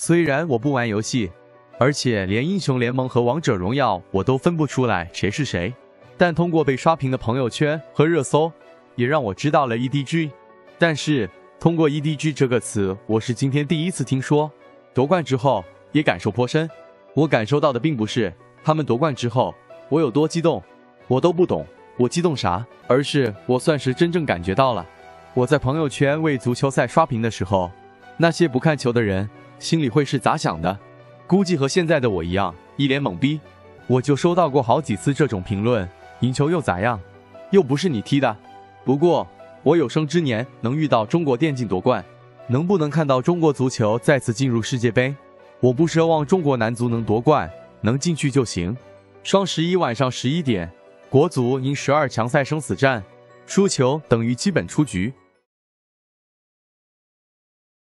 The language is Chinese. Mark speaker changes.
Speaker 1: 虽然我不玩游戏，而且连英雄联盟和王者荣耀我都分不出来谁是谁，但通过被刷屏的朋友圈和热搜，也让我知道了 EDG。但是通过 EDG 这个词，我是今天第一次听说。夺冠之后也感受颇深，我感受到的并不是他们夺冠之后我有多激动，我都不懂我激动啥，而是我算是真正感觉到了，我在朋友圈为足球赛刷屏的时候，那些不看球的人心里会是咋想的？估计和现在的我一样，一脸懵逼。我就收到过好几次这种评论，赢球又咋样？又不是你踢的。不过我有生之年能遇到中国电竞夺冠，能不能看到中国足球再次进入世界杯，我不奢望中国男足能夺冠，能进去就行。双11晚上11点，国足赢12强赛生死战，输球等于基本出局。